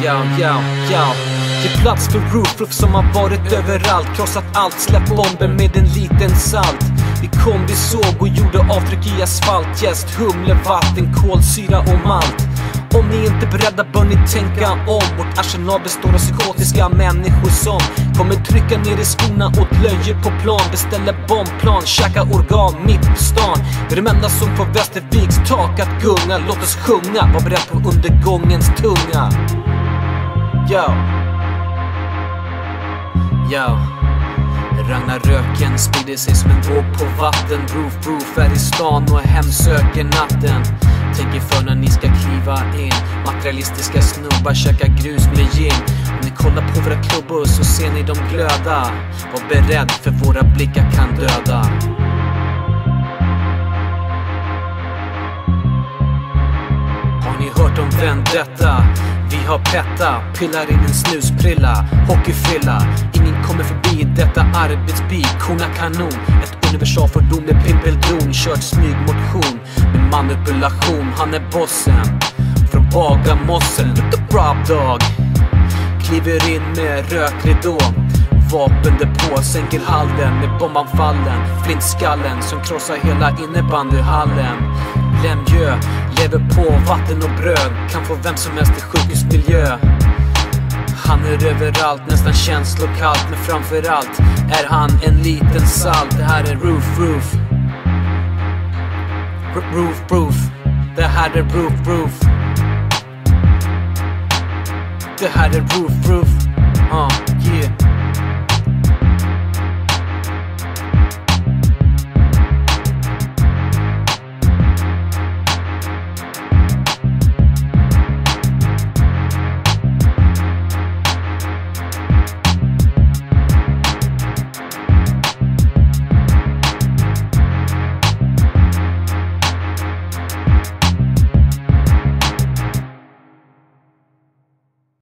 Ge plats för Roof som har varit överallt. Krossat allt, släpp bomber med en liten salt. Vi kom, vi såg och gjorde avtryck i asfalt. Jäst, humle, vatten, kolsyra och malt. Om ni inte är beredda bör ni tänka om. Vårt arsenal består av psykotiska människor som kommer trycka ner i skorna åt löje på plan. Beställer bombplan, käka organ mitt på stan. Det är de enda som får Västerviks tak att gunga. Låt oss sjunga, var beredd på undergångens tunga. Ragnaröken sprider sig som en våg på vatten. Roof är i stan och hemsöker natten. Tänk er för när ni ska kliva in. Materialistiska snubbar käkar grus med gin. Om ni kollar på våra klubbor så ser ni dem glöda. Var beredd för våra blickar kan döda. Har ni hört om Vendetta? Vi har petta, pillar in en snusprilla, hockeyfrilla. Ingen kommer förbi detta arbetsby, korna kanon. Ett universalfordon med pimpeldron. Kört smygmotion med manipulation. Han är bossen från Bagarmossen. Look the prop dog. Kliver in med rökridå. Vapen depå, sänker halden med bombanfallen. Flintskallen som krossar hela innebandyhallen. Lämjö, lever på vatten och bröd. Kan få vem som helst i sjukhusmiljö. Han är överallt, nästan känslokallt. Men framförallt är han en liten salt. Det här är Roof. Det här är Roof. Det här är Roof.